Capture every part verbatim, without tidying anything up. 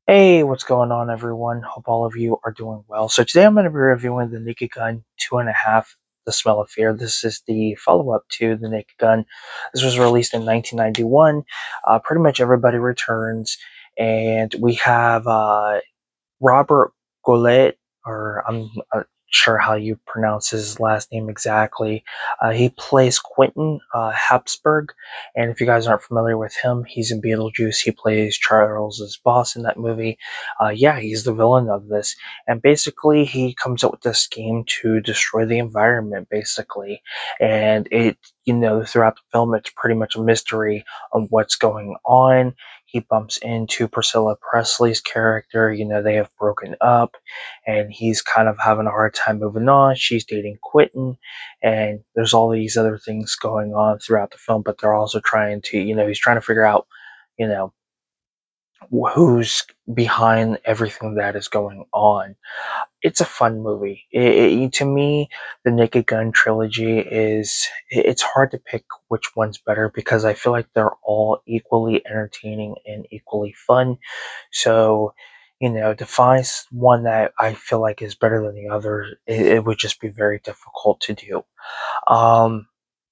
Hey, what's going on, everyone? Hope all of you are doing well. So today I'm going to be reviewing the Naked Gun two and a half, The Smell of Fear. This is the follow-up to the Naked Gun. This was released in nineteen ninety-one. Uh, pretty much everybody returns, and we have uh, Robert Goulet, or I'm not sure how you pronounce his last name exactly. Uh, he plays Quentin uh, Habsburg, and if you guys aren't familiar with him, he's in Beetlejuice. He plays Charles's boss in that movie. Uh, yeah, he's the villain of this, and basically he comes up with this scheme to destroy the environment, basically. And it, you know, throughout the film, it's pretty much a mystery on what's going on. He bumps into Priscilla Presley's character. You know, they have broken up, and he's kind of having a hard time moving on. She's dating Quentin, and there's all these other things going on throughout the film, but they're also trying to, you know, he's trying to figure out, you know, who's behind everything that is going on. It's a fun movie. It, it, to me, the Naked Gun trilogy is, it's hard to pick which one's better because I feel like they're all equally entertaining and equally fun. So, you know, to find one that I feel like is better than the other, it, it would just be very difficult to do. Um,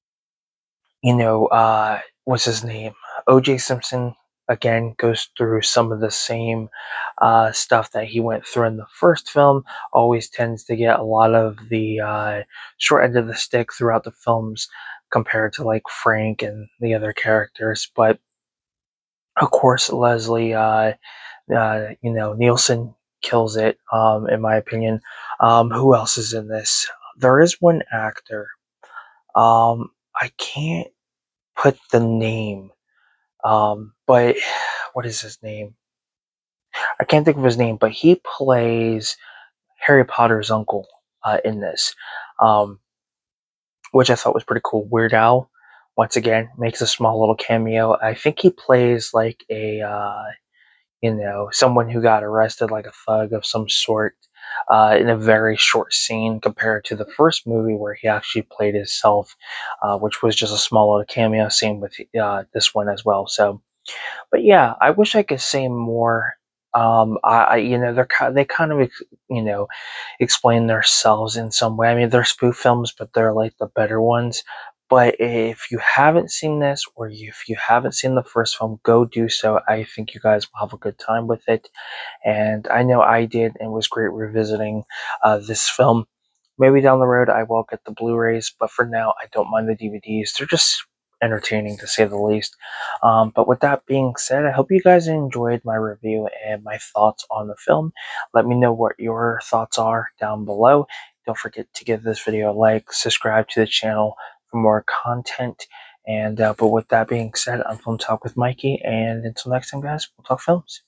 you know, uh, what's his name? O J Simpson again goes through some of the same uh, stuff that he went through in the first film. Always tends to get a lot of the uh, short end of the stick throughout the films compared to like Frank and the other characters. But of course, Leslie, uh, uh, you know, Nielsen kills it, um, in my opinion. Um, who else is in this? There is one actor. Um, I can't put the name. Um, but what is his name? I can't think of his name, but he plays Harry Potter's uncle uh, in this, um, which I thought was pretty cool. Weird Al, once again, makes a small little cameo. I think he plays like a, uh, you know, someone who got arrested, like a thug of some sort, uh, in a very short scene compared to the first movie where he actually played himself, uh, which was just a small little cameo. Same with uh, this one as well. So, but yeah, I wish I could say more. Um, I, I you know, they're ki- they kind of ex- you know explain themselves in some way. I mean, they're spoof films, but they're like the better ones. But if you haven't seen this, or you, if you haven't seen the first film, go do so. I think you guys will have a good time with it, and I know I did, and it was great revisiting uh, this film. Maybe down the road I will get the Blu-rays, but for now I don't mind the D V Ds. They're just entertaining to say the least. Um, but with that being said, I hope you guys enjoyed my review and my thoughts on the film. Let me know what your thoughts are down below. Don't forget to give this video a like, subscribe to the channel for more content. And uh, but with that being said, I'm Film Talk with Mikey, and until next time, guys, we'll talk films.